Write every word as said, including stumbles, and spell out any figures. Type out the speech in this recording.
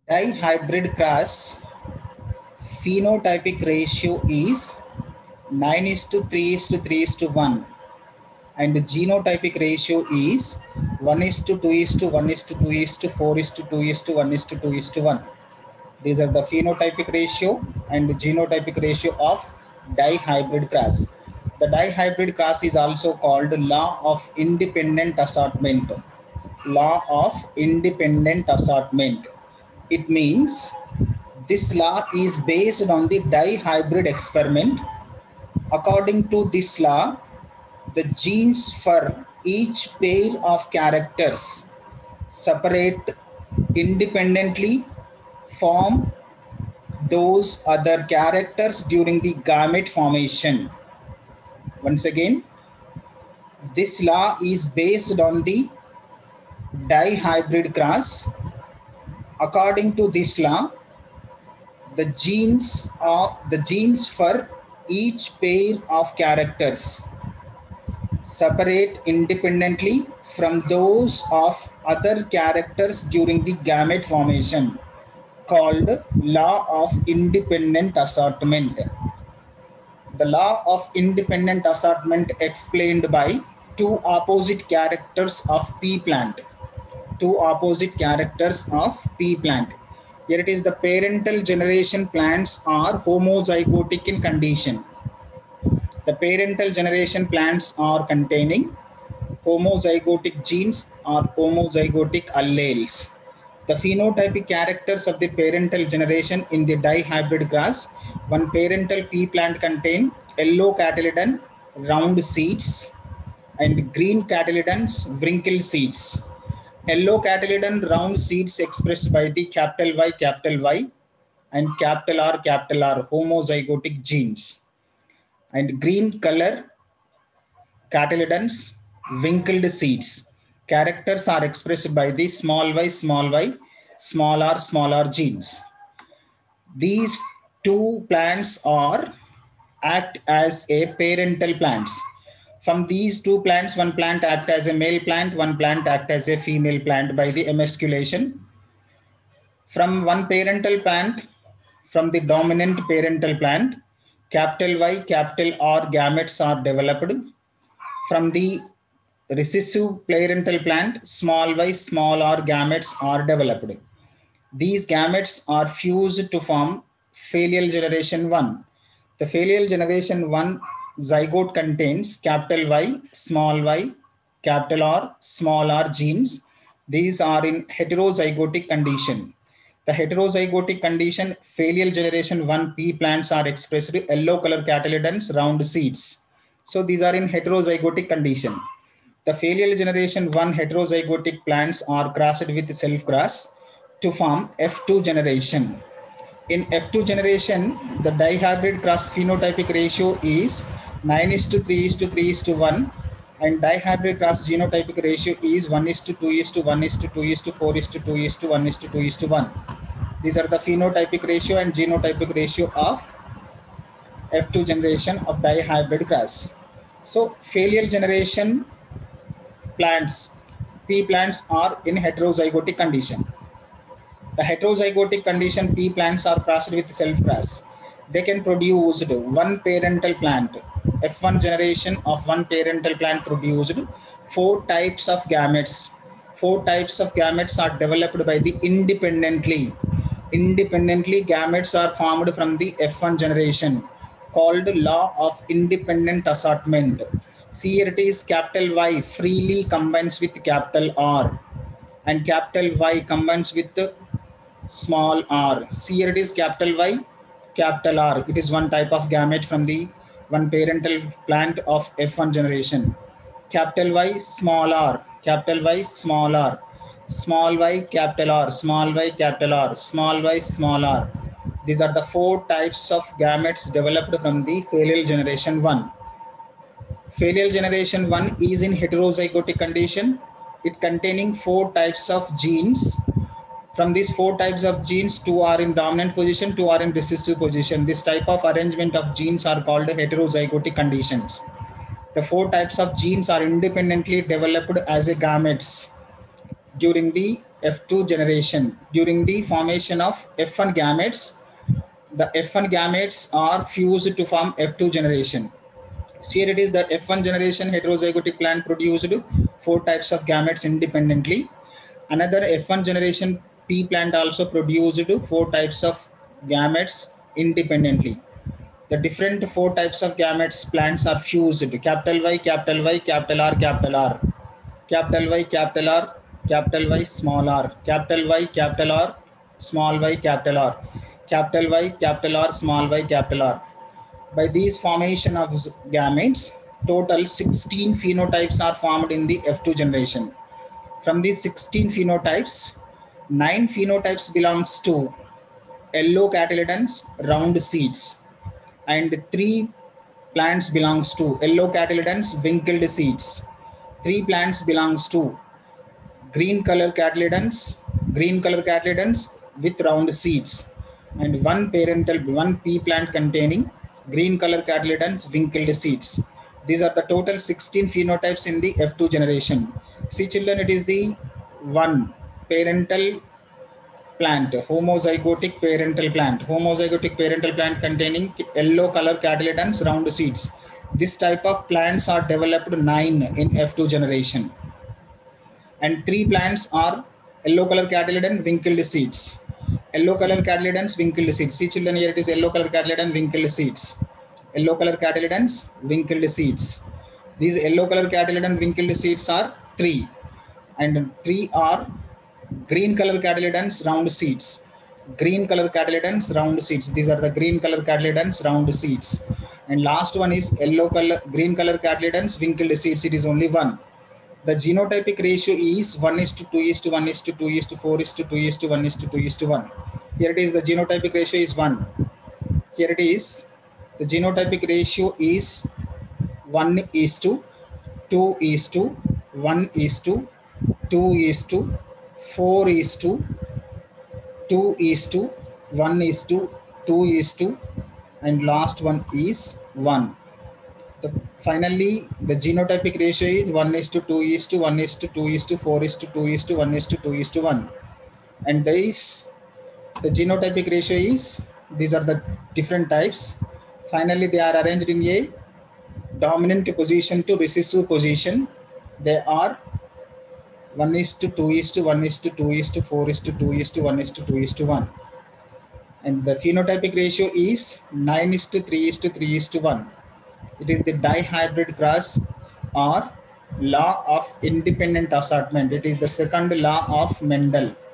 Dihybrid cross phenotypic ratio is nine is to three is to three is to one, and the genotypic ratio is one is to two is to one is to two is to four is to two is to one is to two is to one. These are the phenotypic ratio and the genotypic ratio of dihybrid cross. The dihybrid cross is also called law of independent assortment. Law of independent assortment. It means this law is based on the dihybrid experiment. According to this law, the genes for each pair of characters separate independently from those other characters during the gamete formation. Once again, this law is based on the dihybrid cross. According to this law, the genes are the genes for each pair of characters separate independently from those of other characters during the gamete formation, called law of independent assortment. The law of independent assortment explained by two opposite characters of pea plant. Two opposite characters of pea plant. Here it is, the parental generation plants are homozygotic in condition. The parental generation plants are containing homozygotic genes or homozygotic alleles. The phenotypic characters of the parental generation in the dihybrid grass. One parental pea plant contain yellow cotyledon round seeds and green cotyledons wrinkled seeds. Yellow cotyledon round seeds expressed by the capital Y, capital Y and capital R, capital R homozygotic genes. And green color cotyledons wrinkled seeds. Characters are expressed by the small y, small y, small r, small r genes. These two plants are act as a parental plants. From these two plants, one plant act as a male plant, one plant act as a female plant by the emasculation. From one parental plant, from the dominant parental plant, capital Y, capital R gametes are developed. From the recessive parental plant, small y, small r gametes are developed. These gametes are fused to form filial generation one. The filial generation one zygote contains capital Y, small y, capital R, small r genes. These are in heterozygotic condition. The heterozygotic condition, filial generation one pea plants are expressed with yellow color cotyledons round seeds. So these are in heterozygotic condition. The filial generation one heterozygotic plants are crossed with self-cross to form F two generation. In F two generation, the dihybrid cross phenotypic ratio is nine is to three is to three is to one, and dihybrid cross genotypic ratio is one is to two is to one is to two is to four is to two is to one is to two is to one. These are the phenotypic ratio and genotypic ratio of F two generation of dihybrid cross. So filial generation plants, pea plants are in heterozygotic condition. The heterozygotic condition pea plants are crossed with self-cross. They can produce one parental plant. F one generation of one parental plant produced four types of gametes. Four types of gametes are developed by the independently. Independently gametes are formed from the F one generation, called law of independent assortment. See here it is, capital Y freely combines with capital R and capital Y combines with small r. See here it is, capital Y, capital R. It is one type of gamete from the one parental plant of F one generation. Capital Y, small r, capital Y, small r, small y, capital R, small y, capital R, small y, small r. These are the four types of gametes developed from the filial generation one. Filial generation one is in heterozygotic condition. It containing four types of genes. From these four types of genes, two are in dominant position, two are in recessive position. This type of arrangement of genes are called heterozygotic conditions. The four types of genes are independently developed as a gametes during the F two generation. During the formation of F one gametes, the F one gametes are fused to form F two generation. So here it is, the F one generation heterozygotic plant produced four types of gametes independently. Another F one generation pea plant also produced four types of gametes independently. The different four types of gametes plants are fused: capital Y, capital Y, capital R, capital R, capital Y, capital R, capital Y, small r, capital Y, capital R, small y, capital R, capital Y, capital R, small y, capital R. By these formation of gametes, total sixteen phenotypes are formed in the F two generation. From these sixteen phenotypes, nine phenotypes belongs to yellow cotyledons, round seeds, and three plants belongs to yellow cotyledons, wrinkled seeds. Three plants belongs to green color cotyledons, green color cotyledons with round seeds, and one parental, one pea plant containing green color cotyledons, wrinkled seeds. These are the total sixteen phenotypes in the F two generation. See children, it is the one parental plant, homozygotic parental plant, homozygotic parental plant containing yellow color cotyledons, round seeds. This type of plants are developed nine in F two generation. And three plants are yellow color cotyledon, wrinkled seeds. Yellow color cotyledons, wrinkled seeds. See children, here it is yellow color cotyledon, wrinkled seeds. Yellow color cotyledons, wrinkled seeds. These yellow color cotyledon, wrinkled seeds are three. And three are green color cotyledons, round seeds. Green color cotyledons, round seeds. These are the green color cotyledons, round seeds. And last one is yellow color, green color cotyledons, wrinkled seeds. It is only one. The genotypic ratio is one is to two is to one is to two is to four is to two is to one is to two is to one. Here it is, the genotypic ratio is one. Here it is, the genotypic ratio is one is to two is to one is to two is to four is to two is to one is to two is to, and last one is one. The, finally, the genotypic ratio is one is to two is to one is to two is to four is to two is to one is to two is to one. And this, the genotypic ratio is, these are the different types. Finally, they are arranged in a dominant position to recessive position. They are one is to two is to one is to two is to four is to two is to one is to two is to one. And the phenotypic ratio is nine is to three is to three is to one. It is the dihybrid cross or law of independent assortment. It is the second law of Mendel.